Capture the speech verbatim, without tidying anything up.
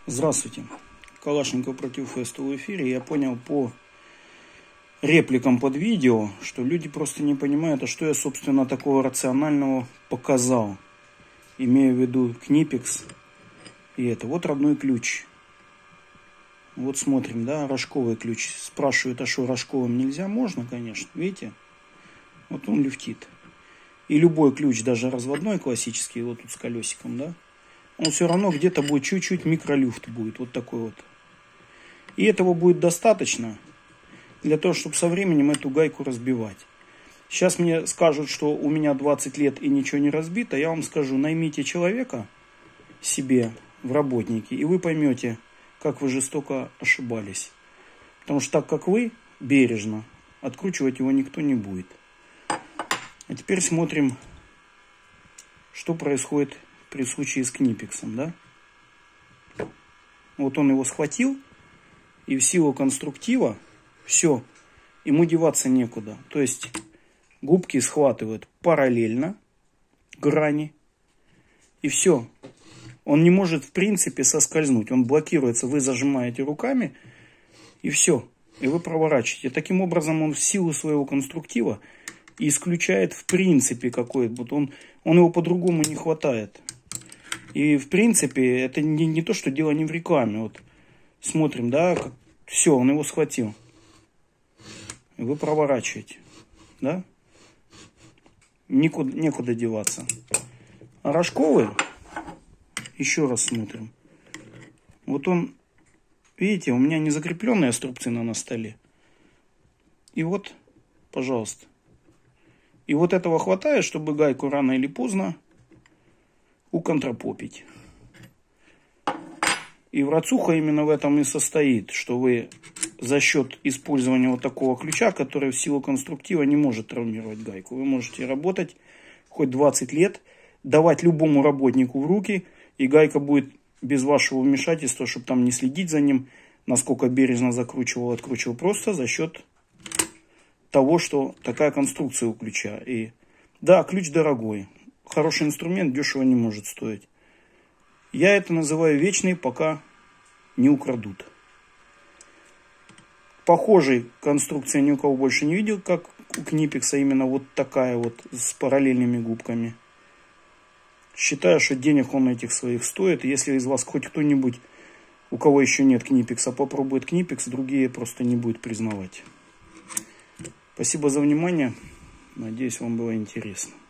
Здравствуйте. Калашников против Феста в эфире. Я понял по репликам под видео, что люди просто не понимают, а что я, собственно, такого рационального показал. Имею в виду Книпекс и это. Вот родной ключ. Вот смотрим, да, рожковый ключ. Спрашивают, а что рожковым нельзя? Можно, конечно. Видите? Вот он люфтит. И любой ключ, даже разводной классический, вот тут с колесиком, да, он все равно где-то будет чуть-чуть микролюфт будет. Вот такой вот. И этого будет достаточно для того, чтобы со временем эту гайку разбивать. Сейчас мне скажут, что у меня двадцать лет и ничего не разбито. Я вам скажу, наймите человека себе в работники, и вы поймете, как вы жестоко ошибались. Потому что так, как вы, бережно, откручивать его никто не будет. А теперь смотрим, что происходит при случае с Книпексом, да? Вот он его схватил, и в силу конструктива все, ему деваться некуда. То есть губки схватывают параллельно грани, и все. Он не может, в принципе, соскользнуть. Он блокируется, вы зажимаете руками, и все. И вы проворачиваете. Таким образом, он в силу своего конструктива исключает, в принципе, какой-то. Он, он его по-другому не хватает. И, в принципе, это не, не то, что дело не в рекламе. Вот смотрим, да, как, все, он его схватил. И вы проворачиваете, да? Никуда, некуда деваться. А рожковый, еще раз смотрим. Вот он, видите, у меня не закрепленная струбцина на столе. И вот, пожалуйста. И вот этого хватает, чтобы гайку рано или поздно уконтропопить. И врацуха именно в этом и состоит, что вы за счет использования вот такого ключа, который в силу конструктива не может травмировать гайку, вы можете работать хоть двадцать лет, давать любому работнику в руки, и гайка будет без вашего вмешательства, чтобы там не следить за ним, насколько бережно закручивал, откручивал, просто за счет того, что такая конструкция у ключа. И да, ключ дорогой. Хороший инструмент дешево не может стоить. Я это называю вечный, пока не украдут. Похожей конструкции ни у кого больше не видел, как у Книпекса, именно вот такая вот с параллельными губками. Считаю, что денег он этих своих стоит. Если из вас хоть кто-нибудь, у кого еще нет Книпекса, попробует Книпекс, другие просто не будут признавать. Спасибо за внимание. Надеюсь, вам было интересно.